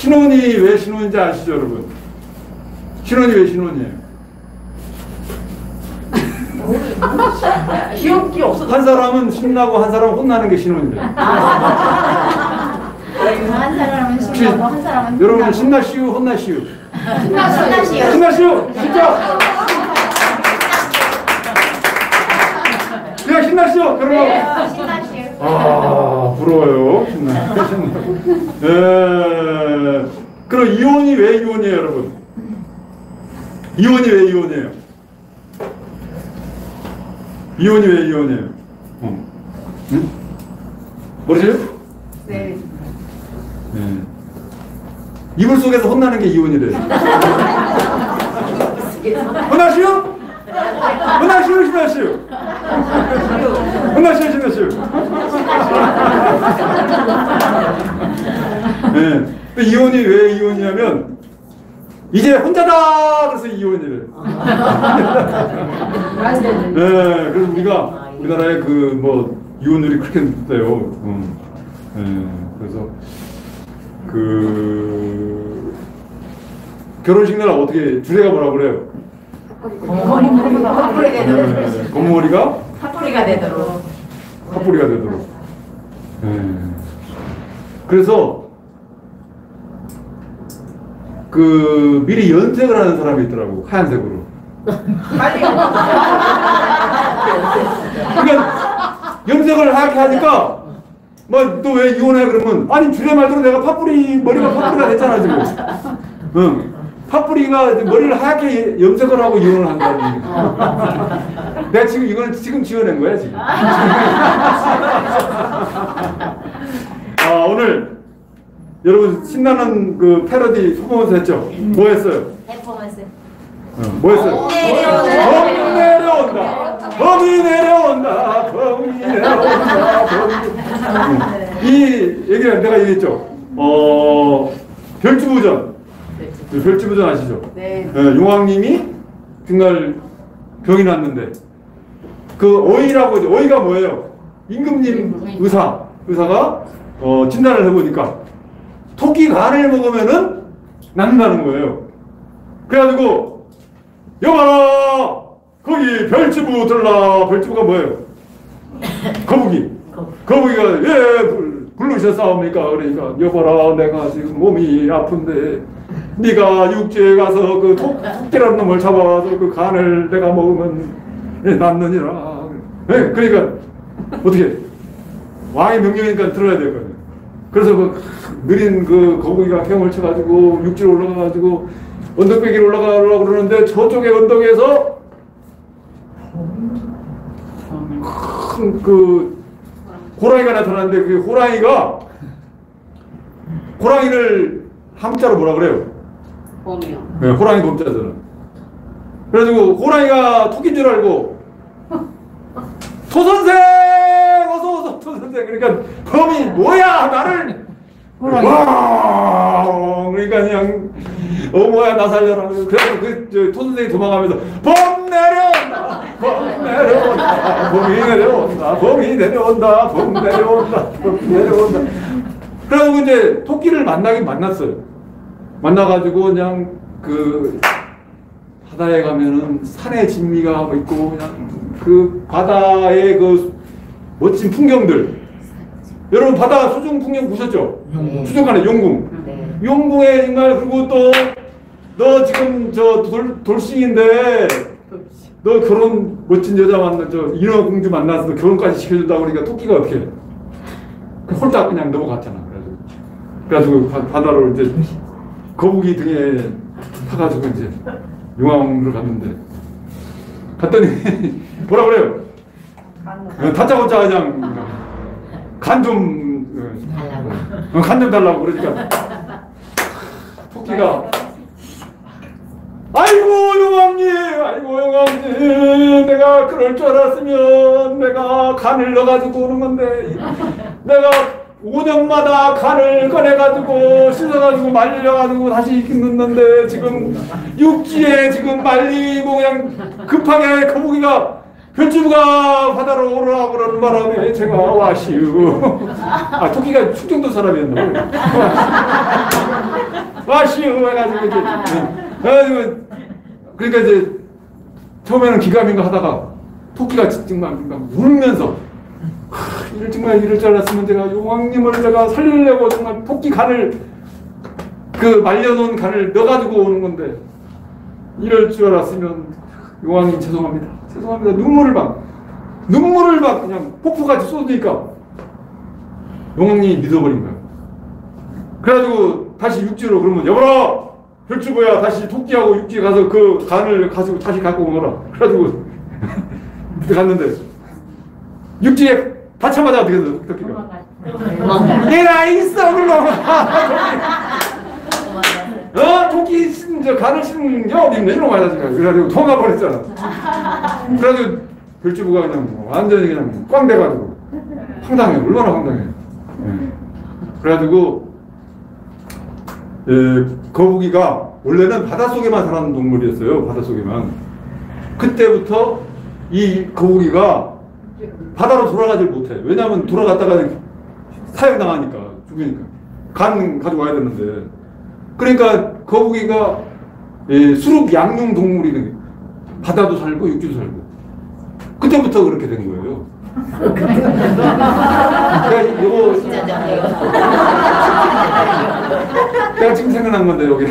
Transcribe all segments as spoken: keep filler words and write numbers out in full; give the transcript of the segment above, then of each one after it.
신혼이 왜 신혼인지 아시죠, 여러분? 신혼이 왜 신혼이에요? 기억이 없어. 한 사람은 신나고 한 사람은 혼나는 게 신혼이래요. 한 사람은 신나고 한 사람은 여러분 신나시오, 혼나시오? 신나시오. 신나시오, 진짜. 그냥 신나시오, 그러면. 네, 신나시오. 아, 부러워요. 신나. 신나고. 예. 그럼 이혼이 왜 이혼이에요, 여러분? 이혼이 왜 이혼이에요? 이혼이 왜 이혼이에요? 어. 응? 모르세요? 네. 네. 이불 속에서 혼나는 게 이혼이래요. 혼나시오? 혼나시오, 신나시오? 혼나시오, 신나시오? 네. 또 이혼이 왜 이혼이냐면 이제 혼자다 그래서 이혼이래요. 네, 그래서 우리가 우리나라에 그 뭐 이혼율이 그렇게 높대요. 음. 네, 그래서 그 결혼식 날 어떻게 주례가 뭐라 그래요? 팥뿌리가 되도록. 네, 검머리가 팥뿌리가 되도록. 팥뿌리가 되도록. 네. 그래서 그 미리 연색을 하는 사람이 있더라고. 하얀색으로. 그러니까 염색을 하얗게 하니까 뭐 또 왜 이혼해 그러면 아니 주례 말대로 내가 팥뿌리 머리가 팥뿌리가 됐잖아 지금. 응. 팥뿌리가 머리를 하얗게 염색을 하고 이혼을 한다는 얘기야. 내가 지금 이거는 지금 지어낸 거야 지금. 아 오늘 여러분 신나는 그 패러디 퍼포먼스 했죠? 뭐 했어요? 퍼포먼스. 어, 뭐 했어요? 범 내려온다. 범이 내려온다. 범이 내려온다. 범이. 이 얘기를 내가 얘기했죠. 어 별주부전. 별주부전 아시죠? 네. 네, 용왕님이 정말 병이 났는데 그 어이라고 어이가 뭐예요? 임금님 의사 의사가 어, 진단을 해보니까 토끼 간을 먹으면은 낫는다는 거예요. 그래가지고 여봐라 거기 별주부 들라. 별주부가 뭐예요? 거북이. 거북이가 예 부르셨사옵니까? 그러니까 여봐라 내가 지금 몸이 아픈데 네가 육지에 가서 그 토끼라는 놈을 잡아서 그 간을 내가 먹으면 예, 낫느니라. 예, 그러니까 어떻게 왕의 명령이니까 들어야 되거든요. 그래서 그 느린 그 거북이가 헤엄을 쳐가지고 육지로 올라가가지고 언덕배기로 올라가려고 그러는데 저쪽에 언덕에서 큰 그 호랑이가 나타났는데 그 호랑이가 호랑이를 한자로 뭐라 그래요? 봄이요. 네, 호랑이 범자잖아. 그래가지고 호랑이가 토끼인 줄 알고 토선생 어서 어서 토선생 그러니까 범이 뭐야 나를 와 그러니까 그냥 어 뭐야 나 살려라. 그래서 그 토선생이 도망가면서 범 내려온다 범 내려온다 범이 내려온다 범이 내려온다 범 내려온다 범 내려온다. 그래가지고 이제 토끼를 만나긴 만났어요. 만나가지고 그냥 그 바다에 가면은 산의 진미가 있고 그냥 그 바다의 그 멋진 풍경들. 여러분 바다 수중 풍경 보셨죠? 네. 수중간에 용궁. 네. 용궁에 정말 그리고 또 너 지금 저 돌, 돌싱인데 너 결혼 멋진 여자 만나 저 인어공주 만나서 너 결혼까지 시켜준다고 그러니까 토끼가 어떻게 해? 홀딱 그냥 넘어갔잖아. 그래가지고, 그래가지고 바, 바다로 이제 거북이 등에 타가지고 이제 용왕으로 갔는데 갔더니 뭐라 그래요? 어, 다짜고짜 그냥 간 좀 달라고 간 좀 달라고 그러니까 토끼가 아이고 용왕님 아이고 용왕님 내가 그럴 줄 알았으면 내가 간을 넣어가지고 오는 건데 내가 오 년마다 간을 꺼내가지고 씻어가지고 말려가지고 다시 넣는데 지금 육지에 지금 말리고 그냥 급하게 거북이가 별주부가 바다로 오르라고 그러는 바람에 제가 와시우. 아 토끼가 충청도 사람이었나 봐요. 그러니까 이제, 네. 그러니까 이제 처음에는 기가민가 하다가 토끼가 정말 울면서 하, 이럴 정말 이럴 줄 알았으면 제가 용왕님을 제가 살리려고 정말 토끼 간을 그 말려놓은 간을 넣어가지고 오는 건데 이럴 줄 알았으면 용왕님 죄송합니다. 죄송합니다. 눈물을 막 눈물을 막 그냥 폭포같이 쏟으니까 용왕님이 믿어버린 거야. 그래가지고 다시 육지로 그러면 여보라 별주부야 다시 토끼하고 육지에 가서 그 간을 가지고 다시 갖고 오거라. 그래가지고 갔는데 육지에 닿자마자 어떻게 했어? 토끼가 얘라 있어 그럼 어? 토끼 저 간을 씹는 게 어디 있네 이런 거 말하지. 그래가지고 통화 버렸잖아. 그래가지고 별주부가 그냥 완전히 그냥 꽝 돼가지고 황당해. 얼마나 황당해. 네. 그래가지고 예, 거북이가 원래는 바닷속에만 사는 동물이었어요. 바닷속에만. 그때부터 이 거북이가 바다로 돌아가질 못해. 왜냐하면 돌아갔다가 사형당하니까 죽으니까 간 가지고 와야 되는데. 그러니까 거북이가 예, 수륙 양용 동물이 바다도 살고 육지도 살고 그때부터 그렇게 된 거예요. 그러니까 이거 내가 지금 생각난 건데 여기.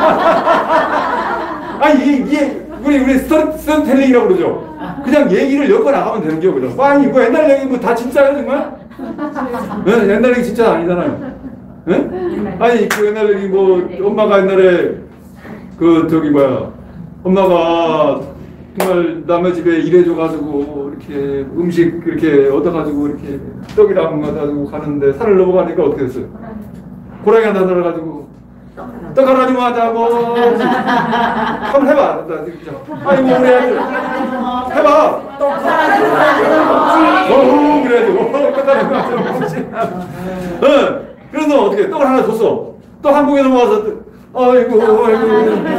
아니 이게, 이게 우리 우리 스토리 스토리텔링이라고 그러죠. 그냥 얘기를 엮어 나가면 되는 게 그죠. 아니 이거 옛날 얘기 뭐 다 진짜예요 정말? 네, 옛날 얘기 진짜 아니잖아요. 네? 아니 그 옛날 얘기 뭐 엄마가 옛날에 그 저기 뭐야 엄마가 정말 남의 집에 일해줘가지고 이렇게 음식 이렇게 얻어가지고 이렇게 떡이랑 가지고 가는데 산을 넘어가니까 어떻게 됐어요? 고라니 하나 달아가지고 떡 하나 좀 하자 뭐 한번 해봐. 나 진짜. 아이고 우리 애들 해봐. 떡 하나 좀 하자. 어후 그래가지고 떡 하나 좀 하자 먹지. 응. 그래서 어떻게 떡을 하나 줬어. 떡 한 공에 넘어가서 아이고 아이고.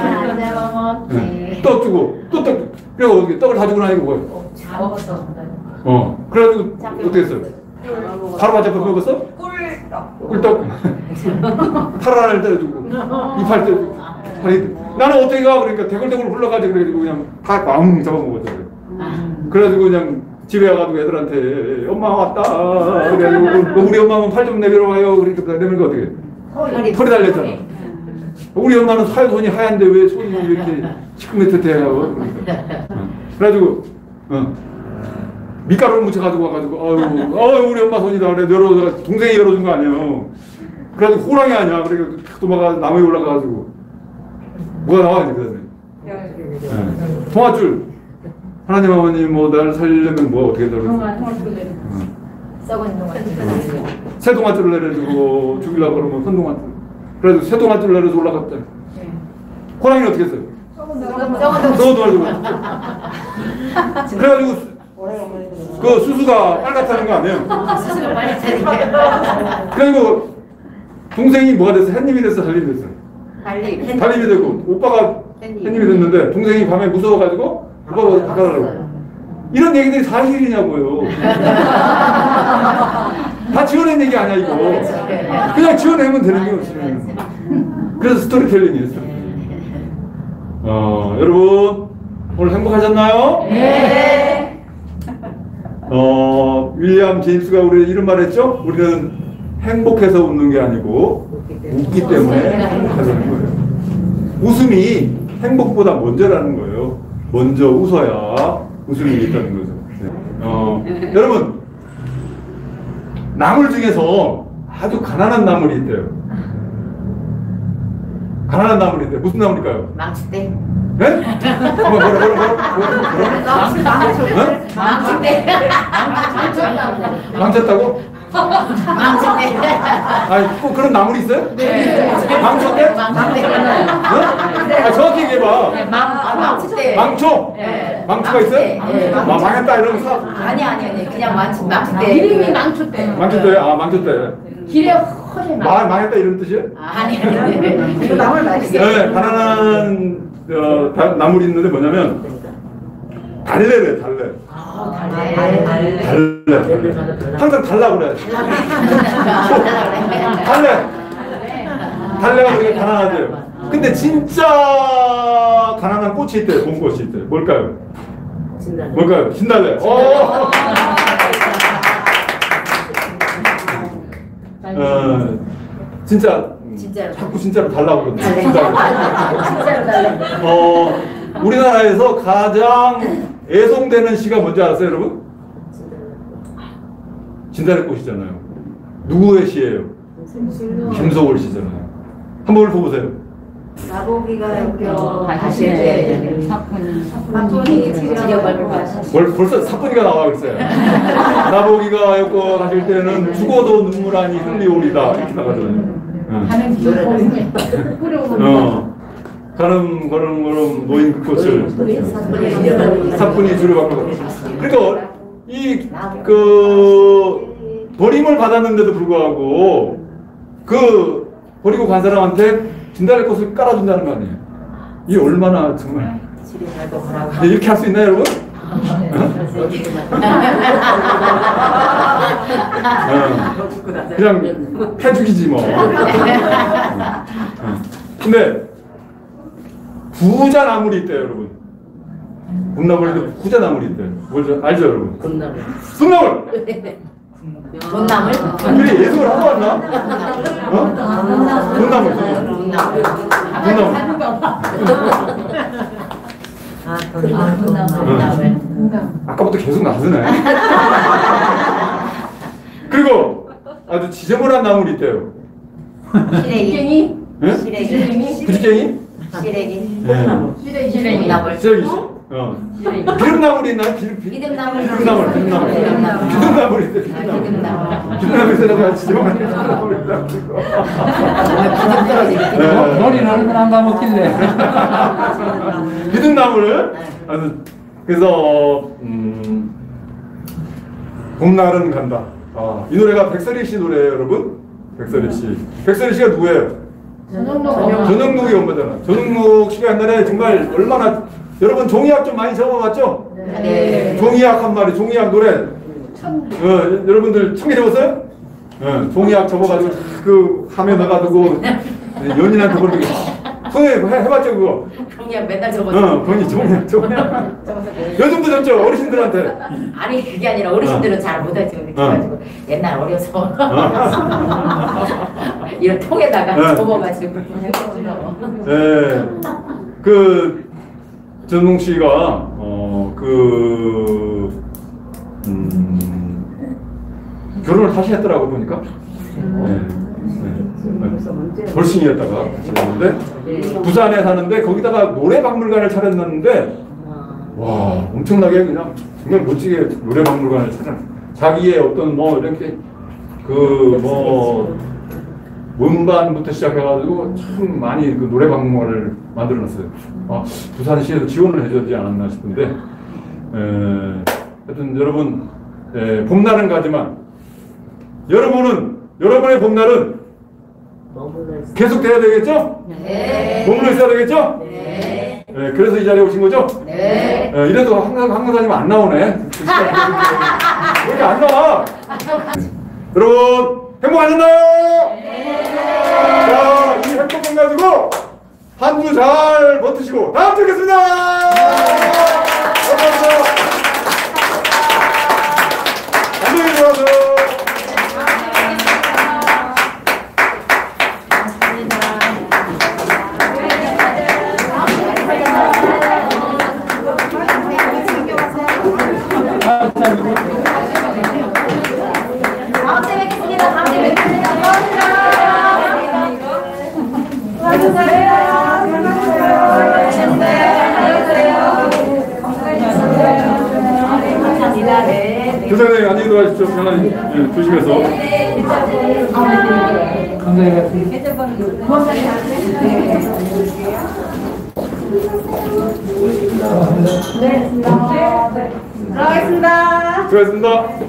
응. 떡 주고 또 떡. 그래서 어떻게 떡을 다 주고 나니까 뭐예요? 먹었어. 어. 그래가지고 어떻게 했어요? 바로 맞잡고 먹었어? 꿀떡. 꿀떡. 팔 하나를 때려주고 이팔 때려주고 팔이 나는 어떻게 가? 그러니까 대굴대굴 굴러가지고 그래가지고 그냥 다 꽝 잡아먹었잖아요. 그래가지고 그냥 집에 와가지고 애들한테 엄마 왔다. 그래가지고 우리 엄마는 팔 좀 내밀어 와요. 그러니까 내밀니까 어떻게? 털이, 털이 달렸잖아. 우리 엄마는 살 손이 하얀데 왜 손이 왜 이렇게 시큼매트해요? 그러니까. 그래가지고 어. 밀가루를 묻혀가지고 와가지고 아유, 아유 우리 엄마 손이다 그래 열어 동생이 열어준 거 아니에요. 그래가지고 호랑이 아니야. 그래가지고 도마가 나무에 올라가가지고 뭐가 나와 이제 그다음에 네. 통화줄 하나님 아버님 뭐 나를 살리려면 뭐 어떻게 해야 돼? 썩은 동안. 새 동화줄을 내려주고 죽이려고 그러면 큰 동화줄. 그래도 새 동화줄 내려서 올라갔다. 호랑이는 어떻게 했어요? 썩은 동화줄. 그래가지고 그 수수가 빨갛다는 거 아니에요? 수수가 빨갛다니까. 그리고 동생이 뭐가 됐어? 햇님이 됐어? 달님이 됐어? 달님. 달님이 되고 오빠가 햇님이 됐는데 동생이 밤에 무서워가지고 오빠가 바꿔달라고. 이런 얘기들이 사실이냐고요. 다 지어낸 얘기 아니야 이거. 그냥 지어내면 되는 게 없어요. 그래서 스토리텔링이에요. 스토리텔링. 어, 여러분 오늘 행복하셨나요? 네. 어, 윌리엄 제임스가 우리 이런 말 했죠? 우리는 행복해서 웃는 게 아니고 웃기 때문에 행복하다는 거예요. 웃음이 행복보다 먼저라는 거예요. 먼저 웃어야 웃음이 있다는 거죠. 네. 어, 여러분 나물 중에서 아주 가난한 나물이 있대요. 가난한 나물이 있대요. 무슨 나물일까요? 망치대. 네? 뭐, 뭐라, 뭐라, 뭐라, 뭐라? 망치대. 망치대. 망쳤다고? 망치대. 아니, 꼭 그런 나물이 있어요? 네. 망쳤대? 망치대. 어? 아, 정확히 얘기해봐. 망치대. 망초? 네. 망초가 있어요? 네. 아, 망했다 이러면서? 아니 아니 아니 그냥 망치 망치대. 이름이 망초대. 망쳤대? 아, 망쳤대. 길에 허리 망, 망했다 이런 뜻이에요? 아니 아니. 이거 나물 맛있어. 네, 가난한 어, 다- 나물이 있는데 뭐냐면 달래래, 달래. 아 달래. 달래. 달래. 항상 달라 그래. 달래. 달래가 그렇게 가난하대요. 근데 진짜 가난한 꽃이 있대요. 봄꽃이 있대요. 뭘까요? 진달래. 뭘까요? 진달래. 어. 어, 진짜 진짜로. 자꾸 진짜로 달라고 그러네. 달래. 진짜로. 진짜로 달래. 어, 우리나라에서 가장 애송되는 시가 뭔지 아세요, 여러분? 진달래꽃이잖아요. 누구의 시예요? 김소월 시잖아요. 한번 읽어보세요. 나보기가 엮여 다시 때 사뿐히 사뿐히 지려버리고 벌, 벌써 사뿐이가 나와 있어요. 나보기가 엮고 가실 때는 죽어도 눈물 아니 흘리오리다 이렇게 나가잖아요. 응. 하는 기분이 뿌려오는 어. 가름 걸음 걸음 노인 그 꽃을 사뿐히 주려받고. 그러니까 이 그 버림을 받았는데도 불구하고 그 버리고 간 사람한테 진달래 꽃을 깔아준다는 거 아니에요? 이 얼마나 정말 네, 이렇게 할 수 있나요, 여러분? 어. 그냥 패죽이지 뭐. 어. 근데 부자 나물이 있대요, 여러분. 봄나물에도 부자 나물이 있대요. 뭘 알죠, 여러분? 돈나물. 봄나물. 돈나물? 우리 예술을 하고 왔나? 어? 봄나물. 돈나물. 봄나물. 아, 돈나물. 돈나물. 아까부터 계속 나서네. 그리고 아주 지저분한 나물이 있대요. 시래기. 예? 시래기. 부지깽이? 시래기. 예. 시래기 돈나물. 시래기. 어. 비름나물이 있나요? 비름, 비, 비듬나물. 비름나물. 비름나물. 비듬나물. 비름나물이 있대. 비듬나물. 비름나물. 비름나물 있어야 지저분한 나물이 있다고. 비듬 떨어지네. 머리 나는 건 안 가먹길래. 비듬나물을 아주 그래서 음, 봄날은 간다. 아, 이 노래가 백설이 씨 노래예요, 여러분. 백설이 씨. 백설이 씨가 누구예요? 전영록이 엄마잖아. 전영록 씨가 옛날에 정말 얼마나 여러분 종이학 좀 많이 적어봤죠? 네. 종이학 한 마리, 종이학 노래. 어, 여러분들 청해해봤어요? 어, 종이학 접어가지고 그 함에 넣어가지고 연인한테 그렇게 손에 해- 해봤죠 그거? 종이야 맨날 적어. 어, 본이 종이학 종이학. 요즘도 적죠 어르신들한테. 아니 그게 아니라 어르신들은 잘 못하죠. 그래가지고 옛날 어려서 이런 통에다가 네. 접어가지고. 네, 그 전웅 씨가 어그 음, 결혼을 다시 했더라고 보니까. 네. 네. 돌싱이었다가 그랬는데 부산에 사는데 거기다가 노래박물관을 차렸는데 와 엄청나게 그냥 정말 멋지게 노래박물관을 차려. 자기의 어떤 뭐 이렇게 그 뭐 음반부터 시작해가지고 참 많이 그 노래박물관을 만들어놨어요. 아, 부산시에서 지원을 해주지 않았나 싶은데 에, 하여튼 여러분 에, 봄날은 가지만 여러분은 여러분의 봄날은 계속 돼야 되겠죠? 네. 머물러 있어야 되겠죠? 네. 에, 그래서 이 자리에 오신 거죠? 네. 에, 이래도 항상 항상 다니면 안 나오네. 왜 이렇게 안 나와? 여러분 행복하셨나요? 네. 자, 이 행복감 가지고 한 주 잘 버티시고 다음 주에 뵙겠습니다. 감사합니다. 안녕히 계세요. 다음 주에 뵙겠습니다. 다음 주에 뵙겠습니다. 감사합니다. 네. 교장님 안녕히 들어가십시오. 편안히 예, 조심해서. 들어가겠습니다. 수고하셨습니다.